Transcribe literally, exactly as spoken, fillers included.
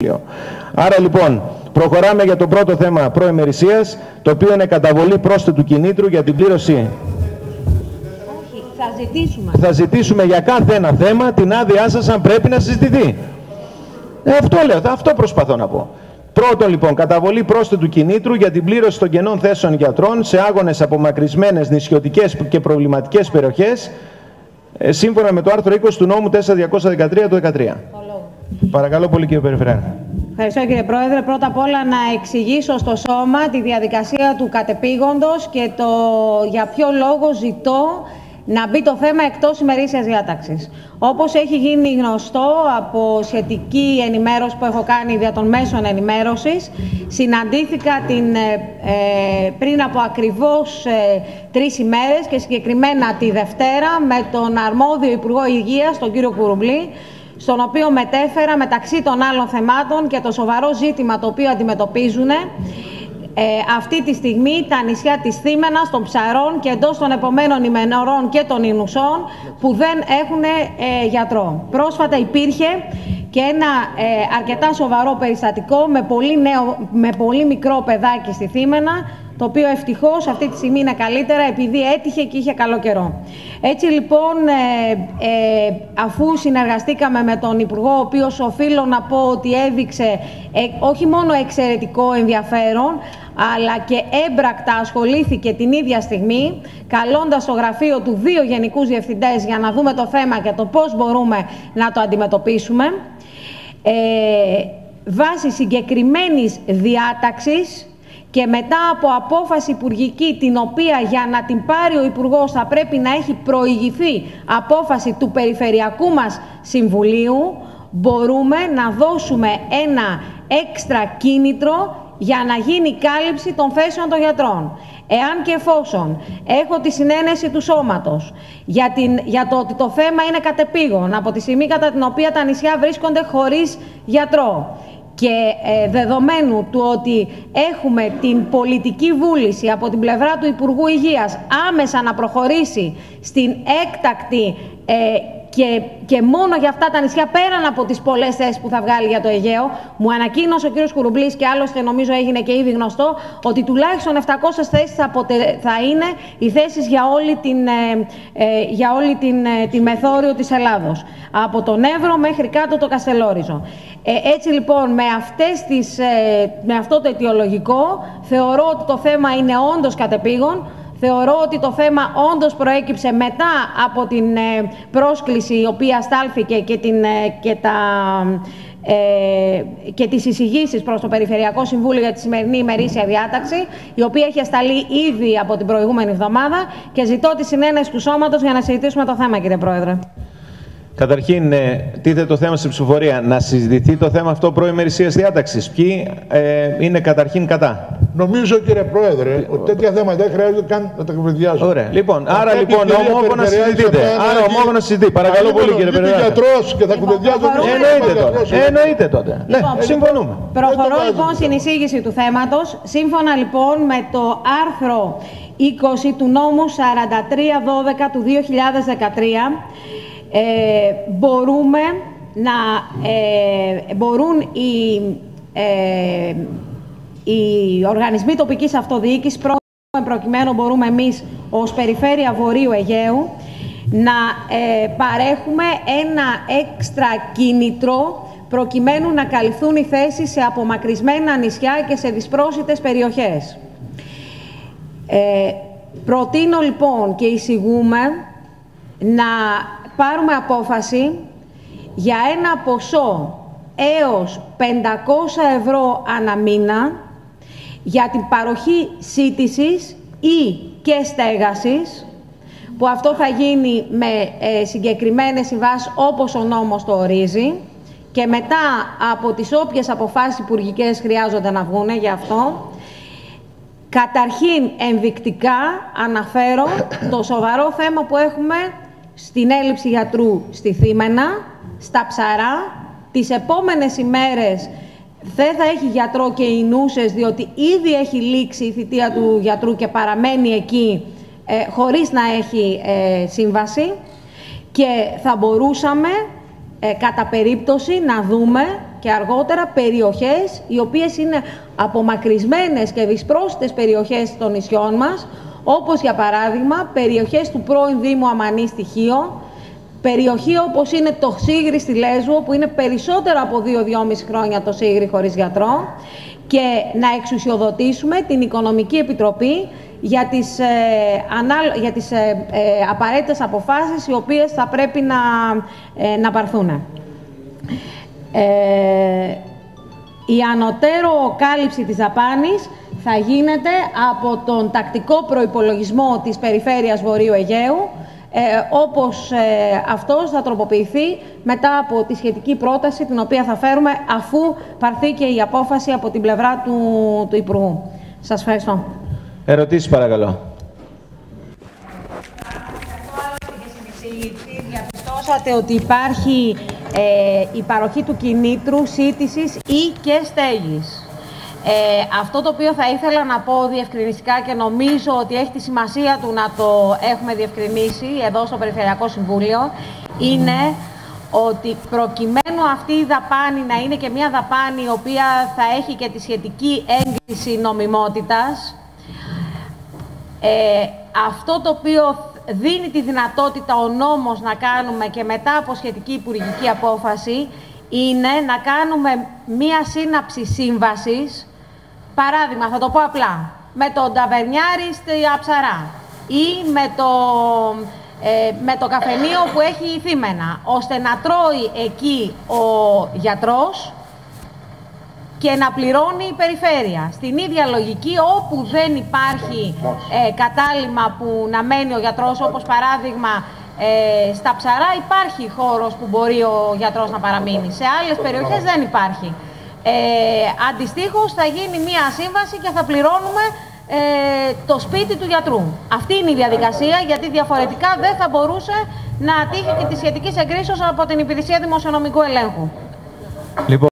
Άρα λοιπόν, προχωράμε για το πρώτο θέμα προημερησίας, το οποίο είναι καταβολή πρόσθετου κινήτρου για την πλήρωση. Όχι, θα ζητήσουμε. Θα ζητήσουμε για κάθε ένα θέμα την άδειά σας αν πρέπει να συζητηθεί. Ε, αυτό λέω, αυτό προσπαθώ να πω. Πρώτον λοιπόν, καταβολή πρόσθετου κινήτρου για την πλήρωση των κενών θέσεων γιατρών σε άγονες απομακρυσμένες νησιωτικές και προβληματικές περιοχές, ε, σύμφωνα με το άρθρο είκοσι του νόμου τέσσερα χιλιάδες διακόσια δεκατρία του δεκατρία. Παρακαλώ πολύ κύριε Περιφερειάρχη. Ευχαριστώ κύριε Πρόεδρε. Πρώτα απ' όλα να εξηγήσω στο Σώμα τη διαδικασία του κατεπήγοντος και το για ποιο λόγο ζητώ να μπει το θέμα εκτός ημερήσιας διάταξης. Όπως έχει γίνει γνωστό από σχετική ενημέρωση που έχω κάνει δια των μέσων ενημέρωσης, συναντήθηκα την, ε, πριν από ακριβώς ε, τρεις ημέρες και συγκεκριμένα τη Δευτέρα με τον αρμόδιο Υπουργό Υγείας, τον κύριο Κουρουμπλή, στον οποίο μετέφερα μεταξύ των άλλων θεμάτων και το σοβαρό ζήτημα το οποίο αντιμετωπίζουν ε, αυτή τη στιγμή τα νησιά της Θήμενας, των Ψαρών και εντός των επομένων ημερών και των Ινουσών που δεν έχουν ε, γιατρό. Πρόσφατα υπήρχε και ένα ε, αρκετά σοβαρό περιστατικό με πολύ, νέο, με πολύ μικρό παιδάκι στη Θήμενα, το οποίο ευτυχώς αυτή τη στιγμή είναι καλύτερα επειδή έτυχε και είχε καλό καιρό. Έτσι λοιπόν, ε, ε, αφού συνεργαστήκαμε με τον Υπουργό, ο οποίος οφείλω να πω ότι έδειξε ε, όχι μόνο εξαιρετικό ενδιαφέρον, αλλά και έμπρακτα ασχολήθηκε την ίδια στιγμή, καλώντας στο γραφείο του δύο γενικούς διευθυντές για να δούμε το θέμα και το πώς μπορούμε να το αντιμετωπίσουμε, ε, βάσει συγκεκριμένης διάταξης και μετά από απόφαση υπουργική, την οποία για να την πάρει ο Υπουργός θα πρέπει να έχει προηγηθεί απόφαση του Περιφερειακού μας Συμβουλίου, μπορούμε να δώσουμε ένα έξτρα κίνητρο για να γίνει κάλυψη των θέσεων των γιατρών. Εάν και εφόσον έχω τη συνένεση του Σώματος για, την, για το ότι το θέμα είναι κατεπήγον, από τη στιγμή κατά την οποία τα νησιά βρίσκονται χωρίς γιατρό, και ε, δεδομένου του ότι έχουμε την πολιτική βούληση από την πλευρά του Υπουργού Υγείας άμεσα να προχωρήσει στην έκτακτη ε, και, και μόνο για αυτά τα νησιά, πέραν από τις πολλές θέσεις που θα βγάλει για το Αιγαίο, μου ανακοίνωσε ο κύριος Κουρουμπλής και άλλωστε νομίζω έγινε και ήδη γνωστό ότι τουλάχιστον επτακόσιες θέσεις θα, αποτε, θα είναι οι θέσεις για όλη την, ε, ε, για όλη την, ε, τη μεθόριο της Ελλάδος, από τον Εύρο μέχρι κάτω το Καστελόριζο. Ε, έτσι λοιπόν, με, αυτές τις, ε, με αυτό το αιτιολογικό, θεωρώ ότι το θέμα είναι όντως κατεπήγον. Θεωρώ ότι το θέμα όντως προέκυψε μετά από την ε, πρόσκληση η οποία στάλθηκε και, την, ε, και, τα, ε, και τις εισηγήσεις προς το Περιφερειακό Συμβούλιο για τη σημερινή ημερήσια διάταξη, η οποία έχει ασταλεί ήδη από την προηγούμενη εβδομάδα, και ζητώ τη συνένεση του Σώματος για να συζητήσουμε το θέμα, κύριε Πρόεδρε. Καταρχήν, ε, τίθεται το θέμα στην ψηφοφορία. Να συζητηθεί το θέμα αυτό προημερησίας διάταξης. Ποιοι ε, είναι καταρχήν κατά? Νομίζω, κύριε Πρόεδρε, ότι τέτοια θέματα δεν χρειάζεται καν να τα κουβεντιάζουμε. Ωραία. Λοιπόν, άρα λοιπόν ομόφωνα συζητείτε. Άρα ομόφωνα συζητείτε. Παρακαλώ πολύ, κύριε Περιφερειάρχη. Είναι γιατρός και θα κουβεντιάζουμε. Εννοείται τότε. Εννοείται τότε. Ναι, συμφωνούμε. Προχωρώ λοιπόν στην εισήγηση του θέματος. Σύμφωνα λοιπόν με το άρθρο είκοσι του νόμου σαράντα τρία δώδεκα του δύο χιλιάδες δεκατρία, Ε, μπορούμε να, ε, μπορούν οι, ε, οι οργανισμοί τοπικής αυτοδιοίκησης, προκειμένου μπορούμε εμείς ως Περιφέρεια Βορείου Αιγαίου να ε, παρέχουμε ένα έξτρα κίνητρο προκειμένου να καλυφθούν οι θέσεις σε απομακρυσμένα νησιά και σε δυσπρόσιτες περιοχές. Ε, προτείνω λοιπόν και εισηγούμε να πάρουμε απόφαση για ένα ποσό έως πεντακόσια ευρώ ανά μήνα για την παροχή σύτησης ή και στέγασης, που αυτό θα γίνει με ε, συγκεκριμένες συμβάσεις όπως ο νόμος το ορίζει, και μετά από τις όποιες αποφάσεις υπουργικές χρειάζονται να βγουν γι' αυτό. Καταρχήν, ενδεικτικά αναφέρω το σοβαρό θέμα που έχουμε στην έλλειψη γιατρού στη Θήμενα, στα Ψαρά. Τις επόμενες ημέρες δεν θα έχει γιατρό και οι νούσες, διότι ήδη έχει λήξει η θητεία του γιατρού και παραμένει εκεί ε, χωρίς να έχει ε, σύμβαση, και θα μπορούσαμε ε, κατά περίπτωση να δούμε και αργότερα περιοχές οι οποίες είναι απομακρυσμένες και δυσπρόσιτες περιοχές των νησιών μας, όπως για παράδειγμα περιοχές του πρώην Δήμου Αμανή Στοιχείο, περιοχή όπως είναι το Σίγρη στη Λέσβο, που είναι περισσότερο από δύο δυόμιση χρόνια το Σίγρη χωρίς γιατρό, και να εξουσιοδοτήσουμε την Οικονομική Επιτροπή για τις, ε, ανά, για τις ε, ε, απαραίτητες αποφάσεις οι οποίες θα πρέπει να, ε, να πάρθουν. Ε, η ανωτέρω κάλυψη της δαπάνης θα γίνεται από τον τακτικό προϋπολογισμό της Περιφέρειας Βορείου Αιγαίου, ε, όπως ε, αυτός θα τροποποιηθεί μετά από τη σχετική πρόταση, την οποία θα φέρουμε αφού πάρθει και η απόφαση από την πλευρά του, του Υπουργού. Σας ευχαριστώ. Ερωτήσεις, παρακαλώ. Διαπιστώσατε ότι υπάρχει ε, η παροχή του κινήτρου σύντησης ή και στέγης. Ε, αυτό το οποίο θα ήθελα να πω διευκρινιστικά και νομίζω ότι έχει τη σημασία του να το έχουμε διευκρινίσει εδώ στο Περιφερειακό Συμβούλιο, είναι ότι προκειμένου αυτή η δαπάνη να είναι και μια δαπάνη η οποία θα έχει και τη σχετική έγκριση νομιμότητας, ε, αυτό το οποίο δίνει τη δυνατότητα ο νόμος να κάνουμε και μετά από σχετική υπουργική απόφαση είναι να κάνουμε μία σύναψη σύμβασης, παράδειγμα, θα το πω απλά, με τον ταβερνιάρη στη Αψαρά ή με το, ε, με το καφενείο που έχει η Θήμενα, ώστε να τρώει εκεί ο γιατρός και να πληρώνει η περιφέρεια. Στην ίδια λογική, όπου δεν υπάρχει ε, κατάλημα που να μένει ο γιατρός, όπως παράδειγμα ε, στα Ψαρά υπάρχει χώρος που μπορεί ο γιατρός να παραμείνει. Σε άλλες περιοχές δεν υπάρχει. Ε, αντιστοίχως θα γίνει μία σύμβαση και θα πληρώνουμε ε, το σπίτι του γιατρού. Αυτή είναι η διαδικασία, γιατί διαφορετικά δεν θα μπορούσε να τύχει και τη σχετική εγκρίσεως από την Υπηρεσία Δημοσιονομικού Ελέγχου. Λοιπόν.